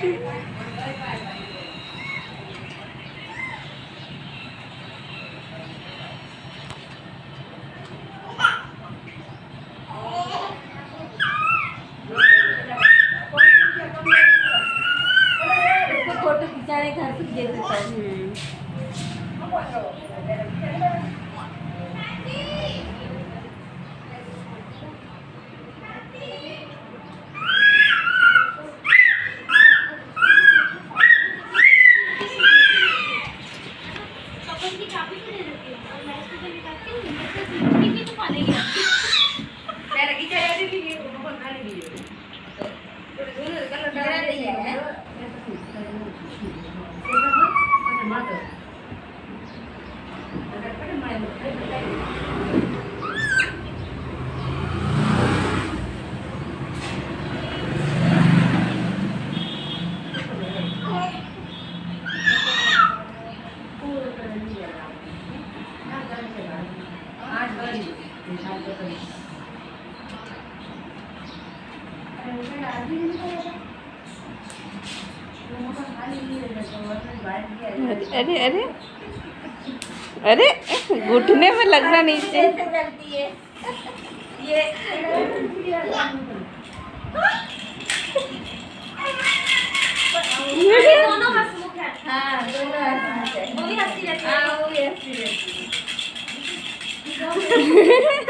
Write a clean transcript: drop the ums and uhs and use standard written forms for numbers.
Photo खिंचाने घर से जैसे अरे अरे अरे घुटने में लगना नीचे। चलती है ये दोनों हंसमुख है। हाँ दोनों हंसमुख है। वो भी हंसती रहती है। हाँ वो भी हंसती रहती है।